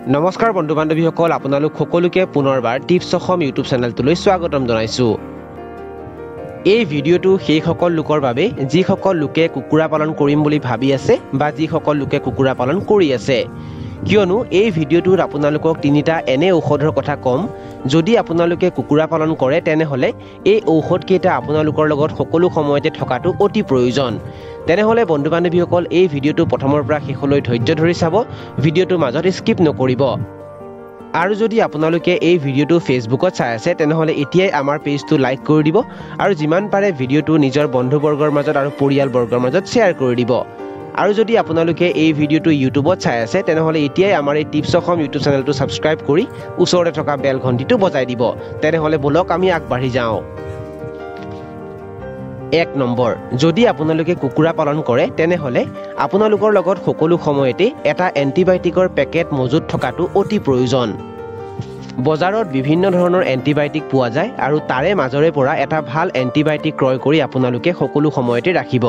নমস্কাৰ বন্ধু বান্ধৱীসকল আপোনালোক সকলোকে পুনৰবাৰ টিপছ অসম ইউটিউব চেনেলটোলৈ স্বাগতম জনাইছো। এই ভিডিঅ'টো সেই সকল লোকৰ বাবে যিসকল লোকে কুকুৰা পালন কৰিম বুলি ভাবি আছে বা যিসকল লোকে কুকুৰা পালন কৰি আছে। কিয়নো এই ভিডিঅ'টোত আপোনালোকক তিনিটা এনে ঔষধৰ কথা কম যদি আপোনালোকে কুকুৰা পালন কৰে তেনেহলে এই ঔষধ কেইটা আপোনালোকৰ লগত সকলো সময়তে থকাটো অতি প্ৰয়োজন। তেনেহলে বন্ধু বান্ধৱীসকল এই ভিডিঅ'টো প্ৰথমৰ পৰা শেষলৈ ধৈৰ্য ধৰি চাব, ভিডিঅ'টোৰ মাজত স্কিপ নকৰিব। আৰু যদি আপোনালোকে এই ভিডিঅ'টো ফেচবুকত চাই আছে তেনেহলে এতিয়াই আমাৰ পেজটো লাইক কৰি দিব আৰু যিমান পাৰে ভিডিঅ'টো নিজৰ বন্ধুবৰ্গৰ মাজত আৰু পৰিয়ালবৰ্গৰ মাজত শ্বেয়াৰ কৰি দিব। আৰু যদি আপোনালোকে এই ভিডিঅ'টো ইউটিউবত চাই আছে তেনেহলে এতিয়াই আমাৰ এই টিপছ অসম ইউটিউব চেনেলটো সাবস্ক্ৰাইব কৰি ওচৰতে থকা বেল ঘণ্টিটো বজাই দিব। তেনেহলে বলক আমি আগবাঢ়ি যাওঁ। 1 নম্বৰ, যদি আপোনালোকে কুকুৰা পালন কৰে তেনেহলে আপোনালোকৰ লগত সকলো সময়তে এটা এন্টিবায়োটিকৰ পেকেট মজুত থকাটো অতি প্ৰয়োজন। বজাৰত বিভিন্ন ধৰণৰ এন্টিবায়োটিক পোৱা যায় আৰু তাৰে মাজৰে পৰা এটা ভাল এন্টিবায়োটিক ক্ৰয় কৰি আপোনালোকে সকলো সময়তে ৰাখিব।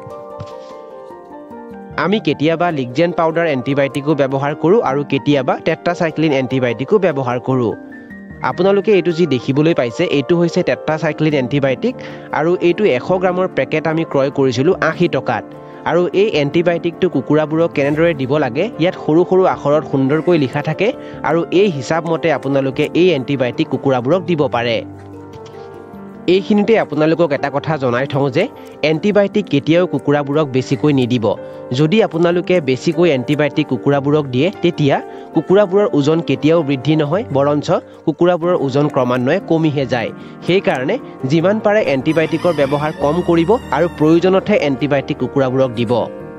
আমি কেতিয়াবা লিগজেন পাউডাৰ এন্টিবায়োটিকো ব্যৱহাৰ কৰোঁ আৰু কেতিয়াবা টেট্ৰাচাইক্লিন এন্টিবায়োটিকো ব্যৱহাৰ কৰোঁ। আপোনালোকে এইটো যি দেখিবলৈ পাইছে এইটো হৈছে টেট্ৰাচাইক্লিন এন্টিবায়োটিক আৰু এইটো 100 গ্ৰামৰ পেকেট আমি ক্ৰয় কৰিছিলোঁ 80 টকাত। আৰু এই এন্টিবায়োটিকটো কুকুৰাবোৰক কেনেদৰে দিব লাগে ইয়াত সৰু সৰু আখৰত সুন্দৰকৈ লিখা থাকে আৰু এই হিচাপ মতে আপোনালোকে এই এন্টিবায়োটিক কুকুৰাবোৰক দিব পাৰে। এইখিনিতে আপোনালোকক এটা কথা জনাই থওঁ যে এন্টিবায়োটিক কেতিয়াও কুকুৰাবোৰক বেছিকৈ নিদিব। যদি আপোনালোকে বেছিকৈ এন্টিবায়োটিক কুকুৰাবোৰক দিয়ে তেতিয়া কুকুৰাবোৰৰ ওজন কেতিয়াও বৃদ্ধি নহয়, বৰঞ্চ কুকুৰাবোৰৰ ওজন ক্ৰমান্বয়ে কমিহে যায়। সেইকাৰণে যিমান পাৰে এন্টিবায়োটিকৰ ব্যৱহাৰ কম কৰিব আৰু প্ৰয়োজনতহে এন্টিবায়োটিক কুকুৰাবোৰক দিব।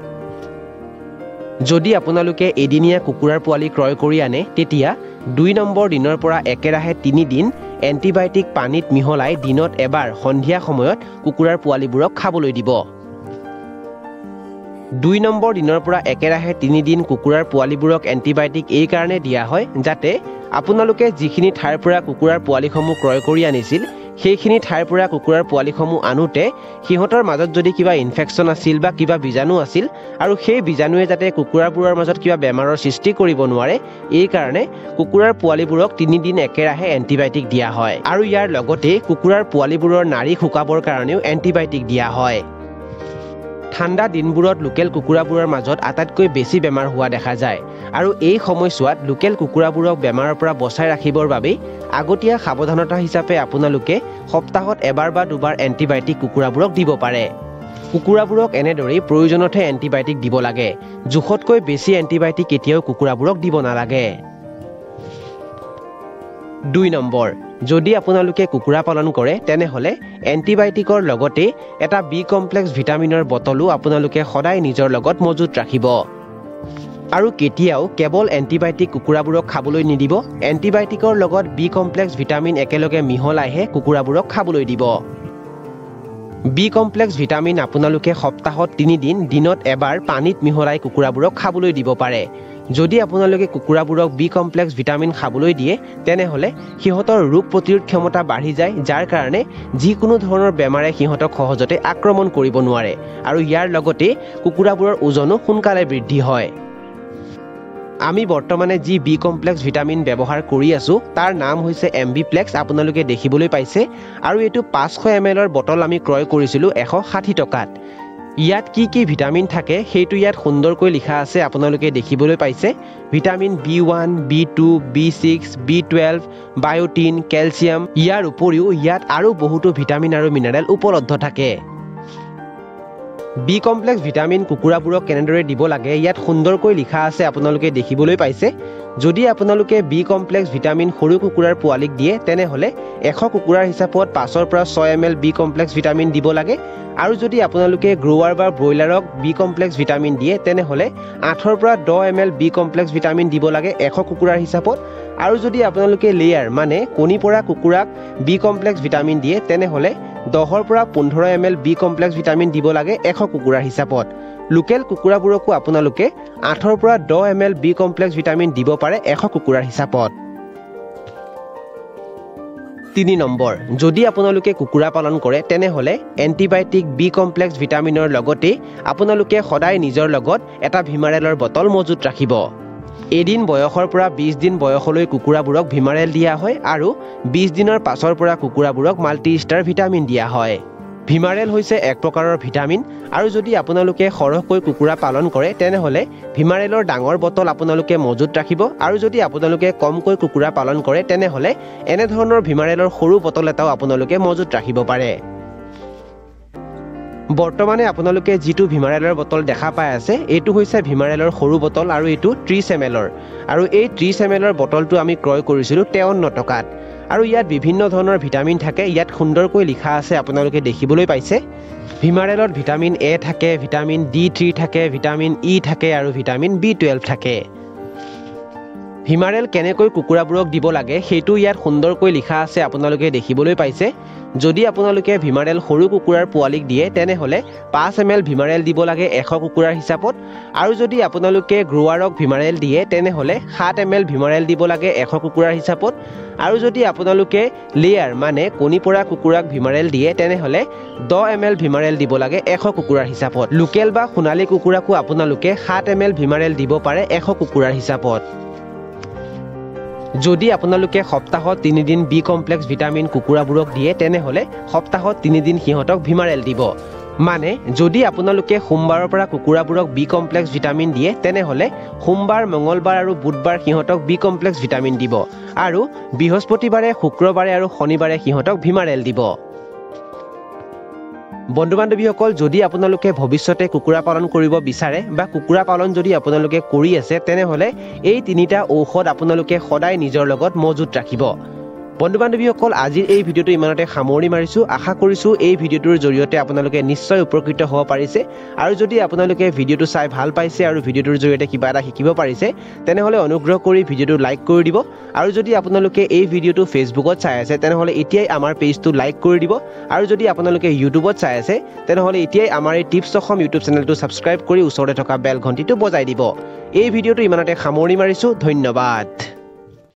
যদি আপোনালোকে এদিনীয়া কুকুৰাৰ পোৱালি ক্ৰয় কৰি আনে তেতিয়া 2 নম্বৰ দিনৰ পৰা একেৰাহে 3 দিন এন্টিবায়োটিক পানীত মিহলাই দিনত এবাৰ সন্ধিয়া সময়ত কুকুৰাৰ পোৱালিবোৰক খাবলৈ দিব। 2 নম্বৰ দিনৰ পৰা একেৰাহে 3 দিন কুকুৰাৰ পোৱালিবোৰক এন্টিবায়োটিক এই কাৰণে দিয়া হয় যাতে আপোনালোকে যিখিনি ঠাইৰ পৰা কুকুৰাৰ পোৱালিসমূহ ক্ৰয় কৰি আনিছিল সেইখিনি ঠাইৰ পৰা কুকুৰাৰ পোৱালিসমূহ আনোতে সিহঁতৰ মাজত যদি কিবা ইনফেকশ্যন আছিল বা কিবা বীজাণু আছিল আৰু সেই বীজাণুৱে যাতে কুকুৰাবোৰৰ মাজত কিবা বেমাৰৰ সৃষ্টি কৰিব নোৱাৰে এই কাৰণে কুকুৰাৰ পোৱালিবোৰক 3 দিন একেৰাহে এন্টিবায়োটিক দিয়া হয়। আৰু ইয়াৰ লগতে কুকুৰাৰ পোৱালিবোৰৰ নাড়ী শুকাবৰ কাৰণেও এন্টিবায়োটিক দিয়া হয়। ঠাণ্ডা দিনবোৰত লোকেল কুকুৰাবোৰৰ মাজত আটাইতকৈ বেছি বেমাৰ হোৱা দেখা যায় আৰু এই সময়ছোৱাত লোকেল কুকুৰাবোৰক বেমাৰৰ পৰা বচাই ৰাখিবৰ বাবে আগতীয়া সাৱধানতা হিচাপে আপোনালোকে সপ্তাহত এবাৰ বা দুবাৰ এন্টিবায়োটিক কুকুৰাবোৰক দিব পাৰে। কুকুৰাবোৰক এনেদৰেই প্ৰয়োজনতহে এন্টিবায়োটিক দিব লাগে। জোখতকৈ বেছি এন্টিবায়োটিক কেতিয়াও কুকুৰাবোৰক দিব নালাগে। 2 নম্বৰ, যদি আপোনালোকে কুকুৰা পালন কৰে তেনেহলে এন্টিবায়োটিকৰ লগতে এটা বি কমপ্লেক্স ভিটামিনৰ বটলো আপোনালোকে সদায় নিজৰ লগত মজুত ৰাখিব। আৰু কেতিয়াও কেৱল এন্টিবায়োটিক কুকুৰাবোৰক খাবলৈ নিদিব। এন্টিবায়োটিকৰ লগত বি কমপ্লেক্স ভিটামিন একেলগে মিহলাইহে কুকুৰাবোৰক খাবলৈ দিব। বি কমপ্লেক্স ভিটামিন আপোনালোকে সপ্তাহত 3 দিন দিনত এবাৰ পানীত মিহলাই কুকুৰাবোৰক খাবলৈ দিব পাৰে। যদি আপোনালোকে কুকুৰাবোৰক বি কমপ্লেক্স ভিটামিন খাবলৈ দিয়ে তেনেহলে সিহঁতৰ ৰোগ প্ৰতিৰোধ ক্ষমতা বাঢ়ি যায় যাৰ কাৰণে যিকোনো ধৰণৰ বেমাৰে সিহঁতক সহজতে আক্ৰমণ কৰিব নোৱাৰে আৰু ইয়াৰ লগতে কুকুৰাবোৰৰ ওজনো সোনকালে বৃদ্ধি হয়। আমি বৰ্তমানে যি বি কমপ্লেক্স ভিটামিন ব্যৱহাৰ কৰি আছো তাৰ নাম হৈছে এমবিপ্লেক্স, আপোনালোকে দেখিবলৈ পাইছে আৰু এইটো 500 ml বটল আমি ক্ৰয় কৰিছিলোঁ 160 টকাত। ইয়াত কি কি ভিটামিন থাকে সেইটো ইয়াত সুন্দৰকৈ লিখা আছে, আপোনালোকে দেখিবলৈ পাইছে। Vitamin B1, B2, B6, B12, বায়োটিন, calcium, ইয়াৰ উপৰিও ইয়াত আৰু বহুতো ভিটামিন আৰু মিনাৰেল উপলব্ধ থাকে। বি কমপ্লেক্স ভিটামিন কুকুৰাবোৰক কেনেদৰে দিব লাগে ইয়াত সুন্দৰকৈ লিখা আছে, আপোনালোকে দেখিবলৈ পাইছে। যদি আপোনালোকে বি কমপ্লেক্স ভিটামিন সৰু কুকুৰাৰ পোৱালিক দিয়ে তেনেহলে 100 কুকুৰাৰ হিচাপত 5 পৰা 6 ml বি কমপ্লেক্স ভিটামিন দিব লাগে। আৰু যদি আপোনালোকে গ্ৰোৱাৰ বা ব্ৰইলাৰক বি কমপ্লেক্স ভিটামিন দিয়ে তেনেহলে 8 পৰা 10 ml বি কমপ্লেক্স ভিটামিন দিব লাগে 100 কুকুৰাৰ হিচাপত। আৰু যদি আপোনালোকে লেয়াৰ মানে কণী পৰা কুকুৰাক বি কমপ্লেক্স ভিটামিন দিয়ে তেনেহলে 10 পৰা 15 ml বি কমপ্লেক্স ভিটামিন দিব লাগে 100 কুকুৰাৰ হিচাপত। লোকেল কুকুৰাবোৰকো আপোনালোকে 8 পৰা 10 ml বি কমপ্লেক্স ভিটামিন দিব পাৰে 100 কুকুৰাৰ হিচাপত। 3 নম্বৰ, যদি আপোনালোকে কুকুৰা পালন কৰে তেনেহলে এন্টিবায়োটিক বি কমপ্লেক্স ভিটামিনৰ লগতে আপোনালোকে সদায় নিজৰ লগত এটা ভিমাৰেলৰ বটল মজুত ৰাখিব। এদিন বয়সৰ পৰা 20 দিন বয়সলৈ কুকুৰাবোৰক ভিমাৰেল দিয়া হয় আৰু 20 দিনৰ পাছৰ পৰা কুকুৰাবোৰক মাল্টি ষ্টাৰ ভিটামিন দিয়া হয়। ভিমাৰেল হৈছে এক প্ৰকাৰৰ ভিটামিন আৰু যদি আপোনালোকে সৰহকৈ কুকুৰা পালন কৰে তেনেহলে ভিমাৰেলৰ ডাঙৰ বটল আপোনালোকে মজুত ৰাখিব আৰু যদি আপোনালোকে কমকৈ কুকুৰা পালন কৰে তেনেহলে এনে ধৰণৰ ভিমাৰেলৰ সৰু বটল এটাও আপোনালোকে মজুত ৰাখিব পাৰে। বৰ্তমানে আপোনালোকে যেটো ভিমাৰেলৰ বটল দেখা পাই আছে এটো হৈছে ভিমাৰেলৰ সৰু বটল আৰু এটো 30 ml আৰু এই 30 ml বটলটো আমি ক্ৰয় কৰিছিলো 53 টকাত আৰু ইয়াত বিভিন্ন ধৰণৰ ভিটামিন থাকে। ইয়াত সুন্দৰকৈ লিখা আছে আপোনালোকে দেখিবলৈ পাইছে। ভিমাৰেলত ভিটামিন A থাকে, ভিটামিন D3 থাকে, ভিটামিন E থাকে আৰু ভিটামিন B12 থাকে। ভিমাৰেল কেনেকৈ কুকুৰাবোৰক দিব লাগে সেইটো ইয়াত সুন্দৰকৈ লিখা আছে আপোনালোকে দেখিবলৈ পাইছে। যদি আপোনালোকে ভিমাৰেল সৰু কুকুৰাৰ পোৱালিক দিয়ে তেনেহলে 5 ml ভিমাৰেল দিব লাগে 100 কুকুৰাৰ হিচাপত আৰু যদি আপোনালোকে গ্ৰোৱাৰক ভিমাৰেল দিয়ে তেনেহলে 7 ml ভিমাৰেল দিব লাগে 100 কুকুৰাৰ হিচাপত আৰু যদি আপোনালোকে লেয়াৰ মানে কণী পৰা কুকুৰাক ভিমাৰেল দিয়ে তেনেহলে 10 ml ভিমাৰেল দিব লাগে 100 কুকুৰাৰ হিচাপত। লোকেল বা সোণালী কুকুৰাকো আপোনালোকে 7 ml ভিমাৰেল দিব পাৰে 100 কুকুৰাৰ হিচাপত। যদি আপোনালোকে সপ্তাহত 3 দিন বি কমপ্লেক্স ভিটামিন কুকুৰাবোৰক দিয়ে তেনেহলে সপ্তাহত 3 দিন সিহঁতক ভিমাৰেল দিব। মানে যদি আপোনালোকে সোমবাৰৰ পৰা কুকুৰাবোৰক বি কমপ্লেক্স ভিটামিন দিয়ে তেনেহলে সোমবাৰ, মঙ্গলবাৰ আৰু বুধবাৰ সিহঁতক বি কমপ্লেক্স ভিটামিন দিব আৰু বৃহস্পতিবাৰে, শুক্ৰবাৰে আৰু শনিবাৰে সিহঁতক ভিমাৰেল দিব। বন্ধু বান্ধৱীসকল, যদি আপোনালোকে ভৱিষ্যতে কুকুৰা পালন কৰিব বিচাৰে বা কুকুৰা পালন যদি আপোনালোকে কৰি আছে তেনেহলে এই তিনিটা ঔষধ আপোনালোকে সদায় নিজৰ লগত মজুত ৰাখিব। বন্ধু বান্ধৱীসকল, আজিৰ এই ভিডিঅ'টো ইমানতে সামৰণি মাৰিছো। আশা কৰিছো এই ভিডিঅ'টোৰ জৰিয়তে আপোনালোকে নিশ্চয় উপকৃত হ'ব পাৰিছে আৰু যদি আপোনালোকে ভিডিঅ'টো চাই ভাল পাইছে আৰু ভিডিঅ'টোৰ জৰিয়তে কিবা এটা শিকিব পাৰিছে তেনেহলে অনুগ্ৰহ কৰি ভিডিঅ'টো লাইক কৰি দিব আৰু যদি আপোনালোকে এই ভিডিঅ'টো ফেচবুকত চাই আছে তেনেহলে এতিয়াই আমাৰ পেজটো লাইক কৰি দিব আৰু যদি আপোনালোকে ইউটিউবত চাই আছে তেনেহলে এতিয়াই আমাৰ এই টিপছ অসম ইউটিউব চেনেলটো সাবস্ক্ৰাইব কৰি ওচৰতে থকা বেল ঘণ্টিটো বজাই দিব। এই ভিডিঅ'টো ইমানতে সামৰণি মাৰিছো। ধন্যবাদ।